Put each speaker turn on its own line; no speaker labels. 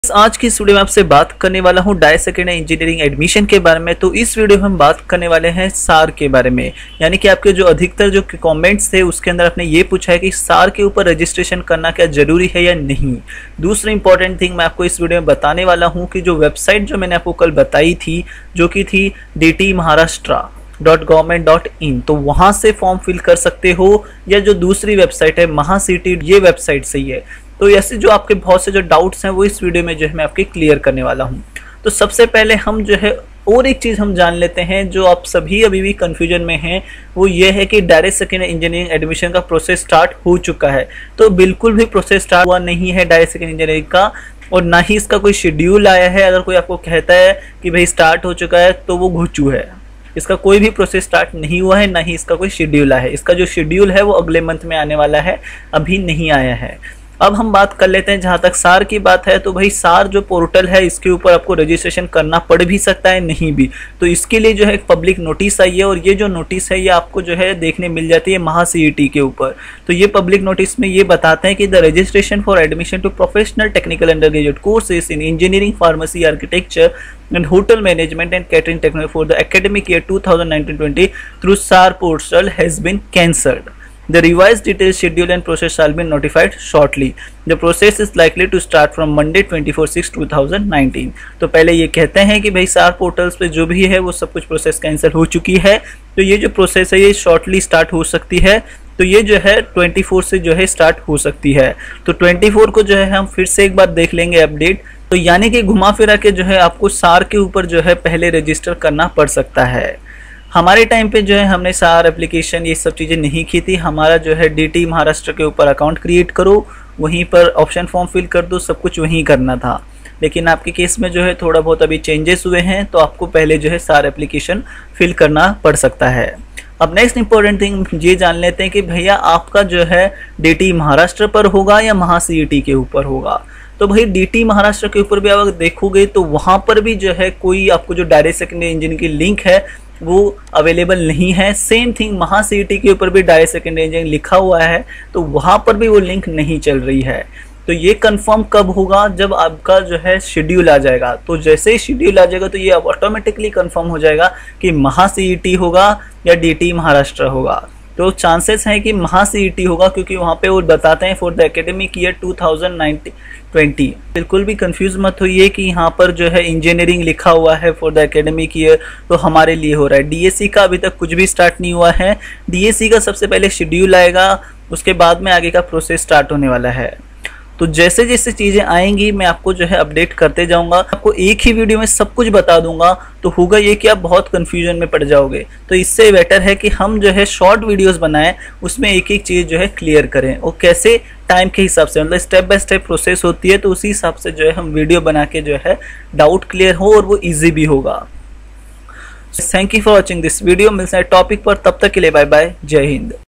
आज की इस वीडियो में आपसे बात करने वाला हूं डाई सेकेंड इंजीनियरिंग एडमिशन के बारे में। तो इस वीडियो में हम बात करने वाले हैं सार के बारे में, यानी कि आपके जो अधिकतर जो कमेंट्स थे उसके अंदर आपने ये पूछा है कि सार के ऊपर रजिस्ट्रेशन करना क्या जरूरी है या नहीं। दूसरी इंपॉर्टेंट थिंग मैं आपको इस वीडियो में बताने वाला हूँ कि जो वेबसाइट जो मैंने आपको कल बताई थी जो कि थी DTMaharashtra.government.in, तो वहां से फॉर्म फिल कर सकते हो, या जो दूसरी वेबसाइट है महासीटी, ये वेबसाइट सही है। तो ऐसे जो आपके बहुत से जो डाउट्स हैं वो इस वीडियो में जो है मैं आपके क्लियर करने वाला हूं। तो सबसे पहले हम जो है और एक चीज़ हम जान लेते हैं जो आप सभी अभी भी कंफ्यूजन में हैं, वो ये है कि डायरेक्ट सेकेंड इंजीनियरिंग एडमिशन का प्रोसेस स्टार्ट हो चुका है। तो बिल्कुल भी प्रोसेस स्टार्ट हुआ नहीं है डायरेक्ट सेकेंड इंजीनियरिंग का, और ना ही इसका कोई शेड्यूल आया है। अगर कोई आपको कहता है कि भाई स्टार्ट हो चुका है तो वो घुचू है। इसका कोई भी प्रोसेस स्टार्ट नहीं हुआ है, ना ही इसका कोई शेड्यूल आया है। इसका जो शेड्यूल है वो अगले मंथ में आने वाला है, अभी नहीं आया है। अब हम बात कर लेते हैं जहां तक सार की बात है, तो भाई सार जो पोर्टल है इसके ऊपर आपको रजिस्ट्रेशन करना पड़ भी सकता है, नहीं भी। तो इसके लिए जो है एक पब्लिक नोटिस आई है, और ये जो नोटिस है ये आपको जो है देखने मिल जाती है महासीईटी के ऊपर। तो ये पब्लिक नोटिस में ये बताते हैं कि the registration for admission to professional technical undergraduate courses in engineering, pharmacy, architecture and hotel management and catering technology for the academic year 2019-20 through SAAR portal has been cancelled. The revised detailed schedule and process shall be notified shortly. The process is likely to start from Monday 24/6/2019. तो पहले ये कहते हैं कि भाई सार portals पे जो भी है वो सब कुछ प्रोसेस कैंसिल हो चुकी है। तो ये जो प्रोसेस है ये शॉर्टली स्टार्ट हो सकती है। तो ये जो है 24 से जो है स्टार्ट हो सकती है। तो 24 को जो है हम फिर से एक बार देख लेंगे अपडेट। तो यानी कि घुमा फिरा के जो है आपको सार के ऊपर जो है पहले रजिस्टर करना पड़ सकता है। हमारे टाइम पे जो है हमने सार एप्लीकेशन ये सब चीज़ें नहीं की थी। हमारा जो है DT महाराष्ट्र के ऊपर अकाउंट क्रिएट करो, वहीं पर ऑप्शन फॉर्म फिल कर दो, सब कुछ वहीं करना था। लेकिन आपके केस में जो है थोड़ा बहुत अभी चेंजेस हुए हैं, तो आपको पहले जो है सार एप्लीकेशन फिल करना पड़ सकता है। अब नेक्स्ट इंपॉर्टेंट थिंग ये जान लेते हैं कि भैया आपका जो है DT महाराष्ट्र पर होगा या महासीईटी के ऊपर होगा। तो भाई DT महाराष्ट्र के ऊपर भी आप देखोगे तो वहाँ पर भी जो है कोई आपको जो डायरेक्ट सेकेंडरी इंजीनियरिंग की लिंक है वो अवेलेबल नहीं है। सेम थिंग महासीईटी के ऊपर भी डायरेक्ट सेकेंडरी इंजीनियरिंग लिखा हुआ है, तो वहाँ पर भी वो लिंक नहीं चल रही है। तो ये कंफर्म कब होगा? जब आपका जो है शेड्यूल आ जाएगा। तो जैसे ही शेड्यूल आ जाएगा तो ये ऑटोमेटिकली कंफर्म हो जाएगा कि महासीईटी होगा या DT महाराष्ट्र होगा। तो चांसेस हैं कि महासीईटी होगा, क्योंकि वहाँ पे वो बताते हैं फॉर द एकेडमिक ईयर 2019-20। बिल्कुल भी कंफ्यूज मत होइए कि यहाँ पर जो है इंजीनियरिंग लिखा हुआ है फॉर द एकेडमिक ईयर, तो हमारे लिए हो रहा है। DSC का अभी तक कुछ भी स्टार्ट नहीं हुआ है। DSC का सबसे पहले शेड्यूल आएगा, उसके बाद में आगे का प्रोसेस स्टार्ट होने वाला है। तो जैसे जैसे चीज़ें आएंगी मैं आपको जो है अपडेट करते जाऊंगा। आपको एक ही वीडियो में सब कुछ बता दूंगा, तो होगा ये कि आप बहुत कंफ्यूजन में पड़ जाओगे। तो इससे बेटर है कि हम जो है शॉर्ट वीडियोस बनाएं, उसमें एक एक चीज़ जो है क्लियर करें, और कैसे टाइम के हिसाब से, मतलब स्टेप बाय स्टेप प्रोसेस होती है, तो उसी हिसाब से जो है हम वीडियो बना के जो है डाउट क्लियर हो और वो ईजी भी होगा। Thank you for watching this video. मिलते हैं टॉपिक पर, तब तक के लिए बाय बाय, जय हिंद।